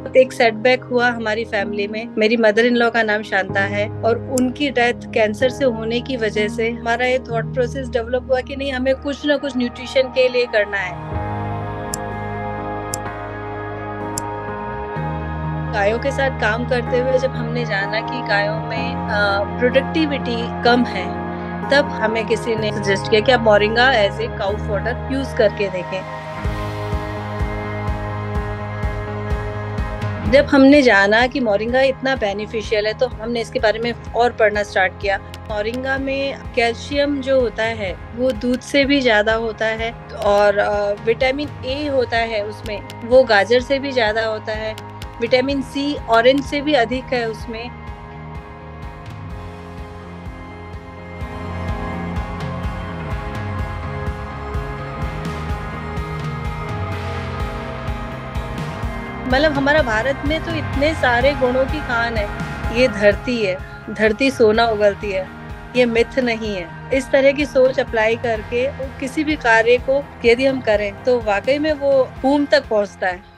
एक सेटबैक हुआ हमारी फैमिली में। मेरी मदर इन लॉ का नाम शांता है और उनकी डेथ कैंसर से होने की वजह से हमारा ये थॉट प्रोसेस डेवलप हुआ कि नहीं, हमें कुछ ना कुछ न्यूट्रिशन के लिए करना है। गायों के साथ काम करते हुए जब हमने जाना कि गायों में प्रोडक्टिविटी कम है, तब हमें किसी ने सजेस्ट किया कि आप moringa as a cow fodder use करके देखें। जब हमने जाना कि मोरिंगा इतना बेनिफिशियल है तो हमने इसके बारे में और पढ़ना स्टार्ट किया। मोरिंगा में कैल्शियम जो होता है वो दूध से भी ज्यादा होता है और विटामिन ए होता है उसमें, वो गाजर से भी ज्यादा होता है। विटामिन सी ऑरेंज से भी अधिक है उसमें। मतलब हमारा भारत में तो इतने सारे गुणों की खान है। ये धरती है, धरती सोना उगलती है, ये मिथ नहीं है। इस तरह की सोच अप्लाई करके किसी भी कार्य को यदि हम करें तो वाकई में वो भूमि तक पहुंचता है।